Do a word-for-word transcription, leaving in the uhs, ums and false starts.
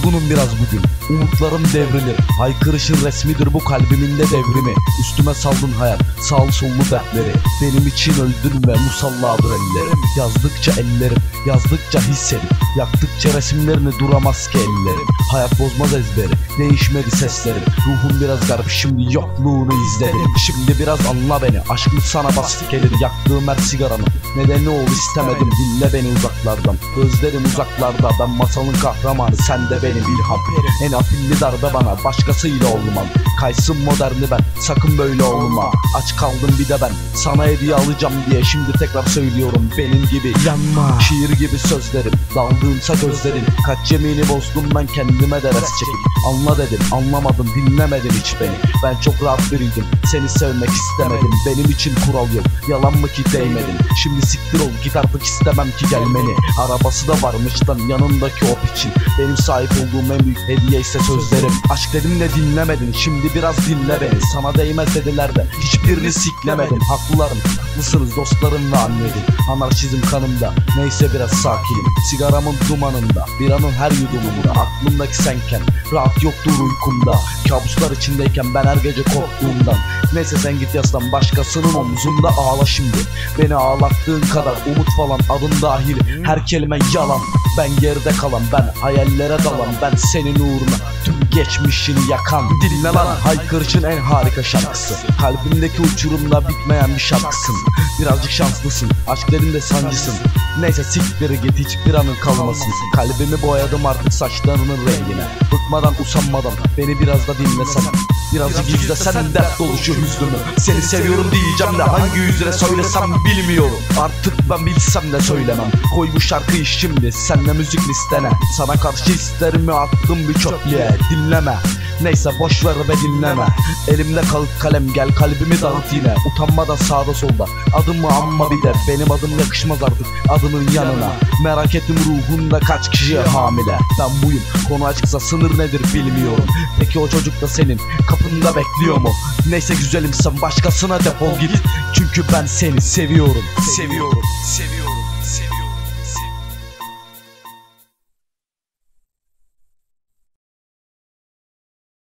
yorgunum biraz bugün, umutlarım devrilir. Haykırışın resmidir bu kalbimin de devrimi. Üstüme saldın hayat, sağlı sollu dertleri. Benim için öldün ve musalladır ellerim. Yazdıkça ellerim, yazdıkça hisserim. Yaktıkça resimlerini duramaz ki ellerim. Hayat bozmaz ezberi, değişmedi seslerim. Ruhum biraz garip, şimdi yokluğunu izledim. Şimdi biraz anla beni, aşkım sana basit gelir. Yaktığım her sigaranın nedeni ol istemedim. Dinle beni uzaklardan, gözlerim uzaklarda. Ben masalın kahramanı, sen de benim ilham. En afilli darbe bana, başkasıyla olmam. Kaysın moderni ben, sakın böyle olma. Aç kaldım bir de ben, sana hediye alacağım diye. Şimdi tekrar söylüyorum, benim gibi yanma. Şiir gibi sözlerim, daldığımsa gözlerin. Kaç yemini bozdum ben kendime de res çekip. Anla dedim, anlamadın, dinlemedin hiç beni. Ben çok rahat biriydim, seni sevmek istemedim. Benim için kural yok, yalan mı ki değmedin. Şimdi siktir ol git artık, istemem ki gelmeni. Arabası da varmıştan yanındaki o piçin. Benim sahip olduğum en büyük hediye ise sözlerim. Aşk dedim de dinlemedin, şimdi biraz dinle beni. Sana değmez dediler de hiçbirini siklemedim. Haklılarım, haklısınız dostlarım ve annedim. Anarşizm kanımda, neyse biraz sakinim. Sigaramın dumanında, biranın her yudumunda. Aklımdaki senken, rahat yoktur uykumda. Kabuslar içindeyken ben her gece korktuğumdan. Neyse sen git yaslan başkasının omzunda, ağla şimdi. Beni ağlattığın kadar umut falan adın dahil. Her kelime yalan, ben geride kalan, ben hayallere dalan. Ben senin uğruna tüm geçmişini yakan. Dinle lan, haykırışın en harika şarkısı. Kalbimdeki uçurumda bitmeyen bir şarkısın. Birazcık şanslısın, aşklarında sancısın. Neyse siktir git, hiçbir anın kalmasın. Kalbimi boyadım artık saçlarının rengine. Bıkmadan usanmadan beni biraz da dinlesen. Birazcık izlesen dert dolu şu hüznümü. Seni seviyorum diyeceğim de hangi yüzle söylesem bilmiyorum. Artık ben bilsem de söylemem. Koy bu şarkıyı şimdi senle müzik listene. Sana karşı hislerimi attım bir çöplüğe. Dinleme, neyse boş ver ve dinleme. Elimde kalıp kalem, gel kalbimi dağıt yine. Utanmadan sağda solda adımı anma bir de. Benim adım yakışmaz artık adının yanına. Merak ettim ruhunda kaç kişiye hamile. Ben buyum, konu açıksa sınır nedir bilmiyorum. Peki o çocuk da senin kapında bekliyor mu? Neyse güzelim sen başkasına defol git. Çünkü ben seni seviyorum. Seviyorum, seviyorum, seviyorum.